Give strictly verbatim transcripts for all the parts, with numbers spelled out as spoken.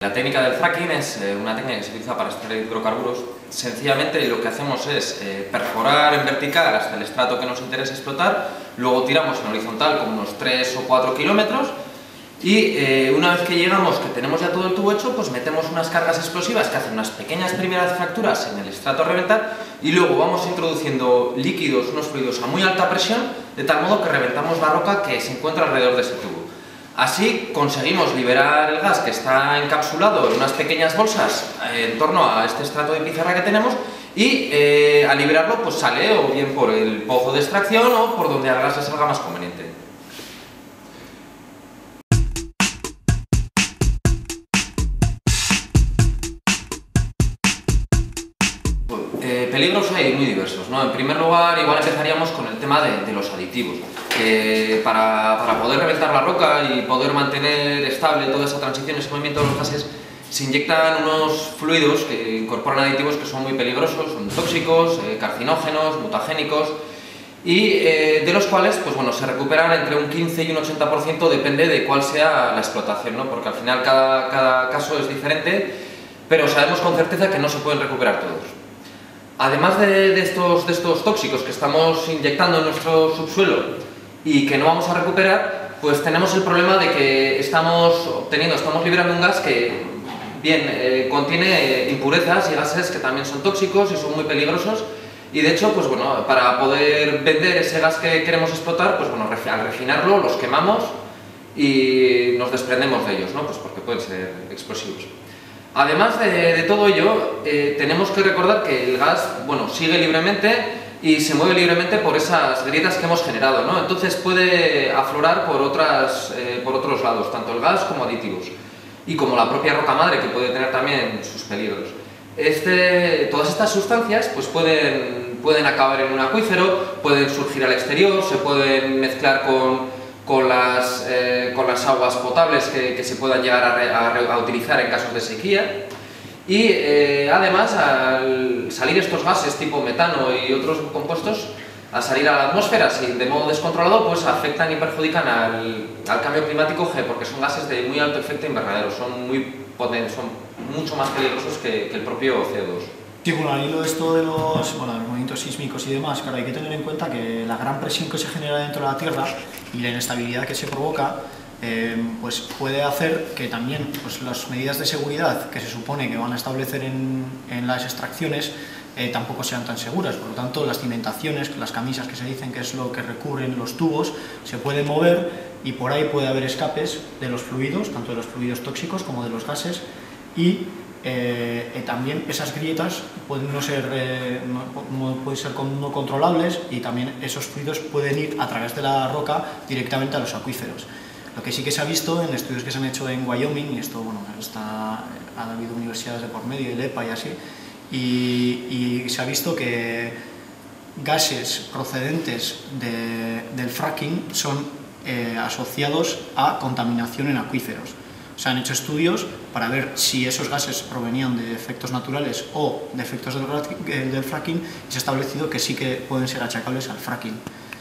La técnica del fracking es eh, una técnica que se utiliza para extraer hidrocarburos. Sencillamente lo que hacemos es eh, perforar en vertical hasta el estrato que nos interesa explotar, luego tiramos en horizontal como unos tres o cuatro kilómetros y eh, una vez que llegamos, que tenemos ya todo el tubo hecho, pues metemos unas cargas explosivas que hacen unas pequeñas primeras fracturas en el estrato a reventar y luego vamos introduciendo líquidos, unos fluidos a muy alta presión, de tal modo que reventamos la roca que se encuentra alrededor de ese tubo. Así conseguimos liberar el gas que está encapsulado en unas pequeñas bolsas eh, en torno a este estrato de pizarra que tenemos y eh, al liberarlo pues sale o bien por el pozo de extracción o por donde al gas le salga más conveniente. Eh, peligros hay muy diversos, ¿no? En primer lugar, igual empezaríamos con el tema de, de los aditivos. Que para, para poder reventar la roca y poder mantener estable toda esa transición, ese movimiento de los gases, se inyectan unos fluidos que incorporan aditivos que son muy peligrosos, son tóxicos, eh, carcinógenos, mutagénicos y eh, de los cuales pues, bueno, se recuperan entre un quince y un ochenta por ciento, depende de cuál sea la explotación, ¿no? Porque al final cada, cada caso es diferente, pero sabemos con certeza que no se pueden recuperar todos. Además de, de, estos, de estos tóxicos que estamos inyectando en nuestro subsuelo y que no vamos a recuperar, pues tenemos el problema de que estamos obteniendo, estamos liberando un gas que bien eh, contiene impurezas y gases que también son tóxicos y son muy peligrosos y de hecho, pues bueno, para poder vender ese gas que queremos explotar, pues bueno, al refinarlo los quemamos y nos desprendemos de ellos, ¿no? Pues porque pueden ser explosivos. Además de, de todo ello, eh, tenemos que recordar que el gas, bueno, sigue libremente y se mueve libremente por esas grietas que hemos generado, ¿no? Entonces puede aflorar por, otras, eh, por otros lados, tanto el gas como aditivos, y como la propia roca madre, que puede tener también sus peligros. Este, todas estas sustancias pues pueden, pueden acabar en un acuífero, pueden surgir al exterior, se pueden mezclar con, con, las, eh, con las aguas potables que, que se puedan llegar a, a, a utilizar en casos de sequía. Y eh, además, al salir estos gases tipo metano y otros compuestos, al salir a la atmósfera sin, de modo descontrolado, pues afectan y perjudican al, al cambio climático, porque son gases de muy alto efecto invernadero, son, muy potentes, son mucho más peligrosos que, que el propio C O dos. Sí, bueno, al hilo de esto de los, bueno, de los movimientos sísmicos y demás, claro, hay que tener en cuenta que la gran presión que se genera dentro de la Tierra y la inestabilidad que se provoca Eh, pues puede hacer que también pues, las medidas de seguridad que se supone que van a establecer en, en las extracciones eh, tampoco sean tan seguras. Por lo tanto, las cimentaciones, las camisas que se dicen que es lo que recubren los tubos, se pueden mover y por ahí puede haber escapes de los fluidos, tanto de los fluidos tóxicos como de los gases, y eh, eh, también esas grietas pueden no ser, eh, no, no pueden ser no controlables y también esos fluidos pueden ir a través de la roca directamente a los acuíferos. Lo que sí que se ha visto en estudios que se han hecho en Wyoming, y esto, bueno, está, ha habido universidades de por medio, el E P A y así, y, y se ha visto que gases procedentes de, del fracking son eh, asociados a contaminación en acuíferos. O sea, han hecho estudios para ver si esos gases provenían de efectos naturales o de efectos del, del fracking, y se ha establecido que sí que pueden ser achacables al fracking.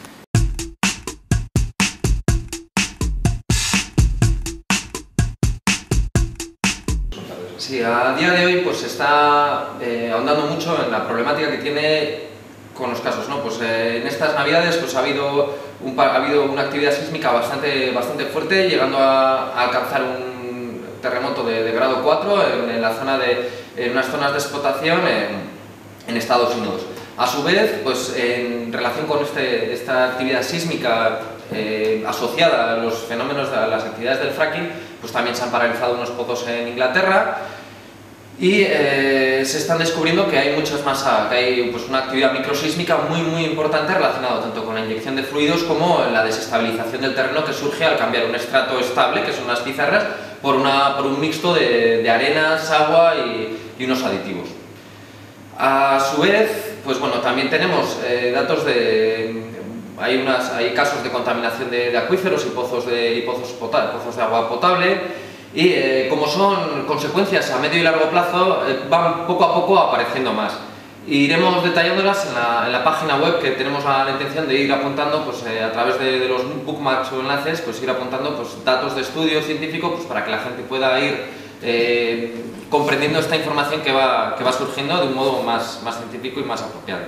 Sí, a día de hoy pues se está eh, ahondando mucho en la problemática que tiene con los casos, ¿no? Pues eh, en estas navidades pues ha habido, un, ha habido una actividad sísmica bastante, bastante fuerte, llegando a, a alcanzar un terremoto de, de grado cuatro en, en la zona de, en unas zonas de explotación en, en Estados Unidos. A su vez, pues en relación con este, esta actividad sísmica eh, asociada a los fenómenos de las actividades del fracking, pues también se han paralizado unos pozos en Inglaterra y eh, se están descubriendo que hay muchas más, que hay pues, una actividad microsísmica muy muy importante relacionada tanto con la inyección de fluidos como la desestabilización del terreno que surge al cambiar un estrato estable, que son las pizarras, por, una, por un mixto de, de arenas, agua y, y unos aditivos. A su vez, pues bueno, también tenemos eh, datos de... Hay, unas, hay casos de contaminación de, de acuíferos y pozos de, y pozos, potable, pozos de agua potable y eh, como son consecuencias a medio y largo plazo eh, van poco a poco apareciendo más. Y iremos detallándolas en la, en la página web, que tenemos la, la intención de ir apuntando pues, eh, a través de, de los bookmarks o enlaces, pues ir apuntando pues, datos de estudio científico pues, para que la gente pueda ir eh, comprendiendo esta información que va, que va surgiendo de un modo más, más científico y más apropiado.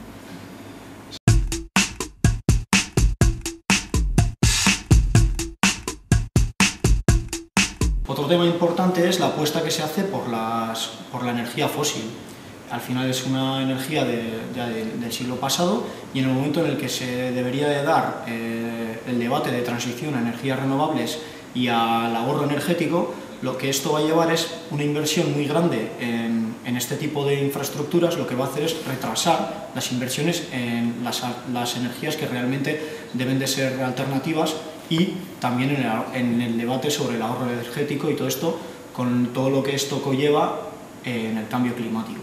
Otro tema importante es la apuesta que se hace por, las, por la energía fósil. Al final es una energía de, ya de, del siglo pasado, y en el momento en el que se debería de dar eh, el debate de transición a energías renovables y al ahorro energético, lo que esto va a llevar es una inversión muy grande en, en este tipo de infraestructuras. Lo que va a hacer es retrasar las inversiones en las, las energías que realmente deben de ser alternativas, y también en el, en el debate sobre el ahorro energético y todo esto, con todo lo que esto conlleva en el cambio climático.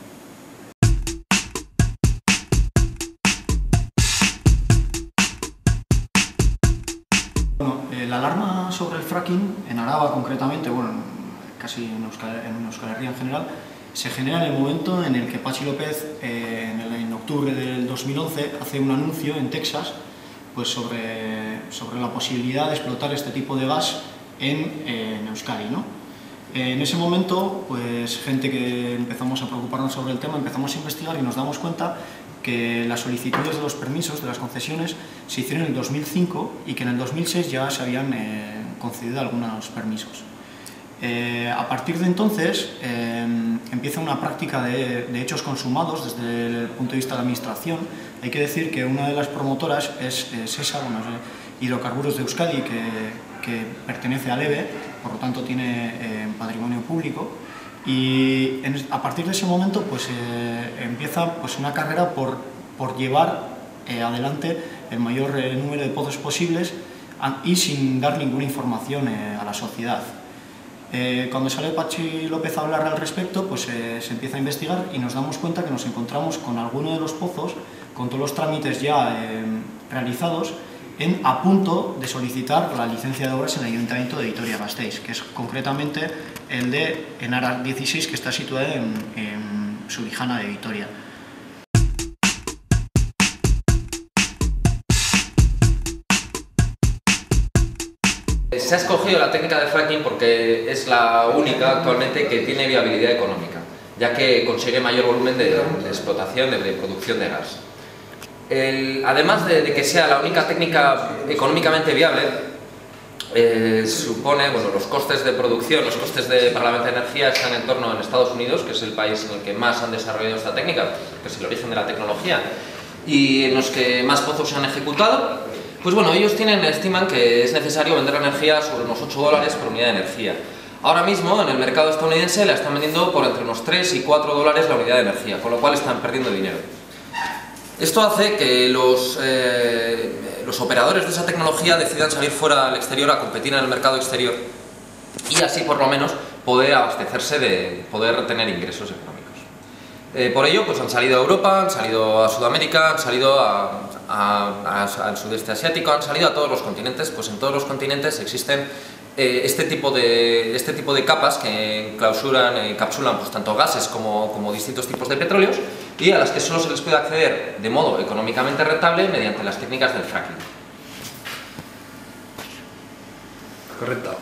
Bueno, eh, la alarma sobre el fracking, en Araba concretamente, bueno, casi en Euskal, en Euskal Herria en general, se genera en el momento en el que Patxi López, eh, en, el, en octubre del dos mil once, hace un anuncio en Texas pues sobre, sobre la posibilidad de explotar este tipo de gas en, en Euskadi, ¿no? En ese momento, pues gente que empezamos a preocuparnos sobre el tema, empezamos a investigar y nos damos cuenta que las solicitudes de los permisos, de las concesiones, se hicieron en el dos mil cinco y que en el dos mil seis ya se habían eh, concedido algunos permisos. Eh, a partir de entonces eh, empieza una práctica de, de hechos consumados desde el punto de vista de la administración. Hay que decir que una de las promotoras es eh, SESA, bueno, es Hidrocarburos de Euskadi, que, que pertenece al E B E, por lo tanto tiene eh, patrimonio público, y en, a partir de ese momento pues, eh, empieza pues, una carrera por, por llevar eh, adelante el mayor eh, número de pozos posibles y sin dar ninguna información eh, a la sociedad. Eh, cuando sale Patxi López a hablar al respecto, pues eh, se empieza a investigar y nos damos cuenta que nos encontramos con alguno de los pozos, con todos los trámites ya eh, realizados, en, a punto de solicitar la licencia de obras en el Ayuntamiento de Vitoria-Gasteiz, que es concretamente el de Enara dieciséis, que está situado en, en Subijana de Vitoria. Se ha escogido la técnica del fracking porque es la única actualmente que tiene viabilidad económica, ya que consigue mayor volumen de, de explotación, de, de producción de gas. El, además de, de que sea la única técnica económicamente viable, eh, supone, bueno, los costes de producción, los costes de, para la venta de energía están en torno en Estados Unidos, que es el país en el que más han desarrollado esta técnica, que es el origen de la tecnología, y en los que más pozos se han ejecutado. Pues bueno, ellos tienen, estiman que es necesario vender energía sobre unos ocho dólares por unidad de energía. Ahora mismo en el mercado estadounidense la están vendiendo por entre unos tres y cuatro dólares la unidad de energía, con lo cual están perdiendo dinero. Esto hace que los, eh, los operadores de esa tecnología decidan salir fuera al exterior a competir en el mercado exterior y así por lo menos poder abastecerse, de poder tener ingresos económicos. Eh, por ello pues han salido a Europa, han salido a Sudamérica, han salido a, a, a, al sudeste asiático, han salido a todos los continentes. Pues en todos los continentes existen eh, este, tipo de, este tipo de capas que clausuran, eh, encapsulan pues, tanto gases como, como distintos tipos de petróleos, y a las que solo se les puede acceder de modo económicamente rentable mediante las técnicas del fracking. Correcto.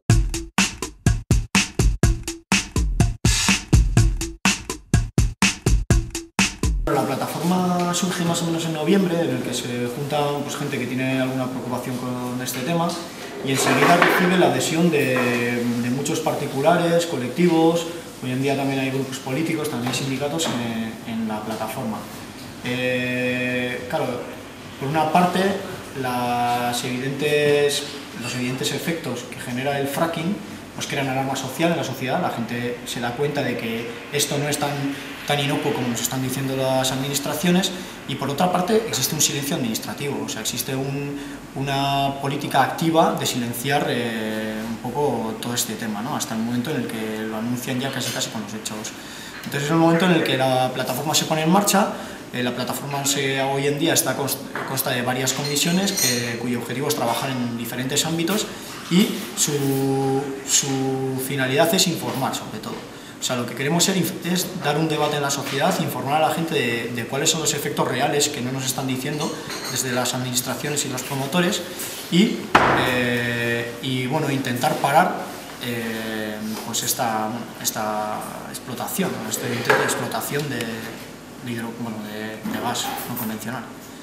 La plataforma surge más o menos en noviembre, en el que se junta pues, gente que tiene alguna preocupación con este tema, y enseguida recibe la adhesión de, de muchos particulares, colectivos. Hoy en día también hay grupos políticos, también hay sindicatos en, en la plataforma. Eh, claro, por una parte, las evidentes, los evidentes efectos que genera el fracking pues crean alarma social en la sociedad. La gente se da cuenta de que esto no es tan, tan inocuo como nos están diciendo las administraciones, y por otra parte existe un silencio administrativo, o sea, existe un, una política activa de silenciar eh, un poco todo este tema, ¿no? Hasta el momento en el que lo anuncian ya casi casi con los hechos. Entonces es el momento en el que la plataforma se pone en marcha. Eh, la plataforma se, hoy en día está, consta de varias comisiones que, cuyo objetivo es trabajar en diferentes ámbitos, y su, su finalidad es informar sobre todo. O sea, lo que queremos ser es dar un debate en la sociedad, informar a la gente de, de cuáles son los efectos reales que no nos están diciendo desde las administraciones y los promotores, y, eh, y bueno, intentar parar eh, pues esta, bueno, esta explotación, este intento de explotación de, de, hidro, bueno, de, de gas no convencional.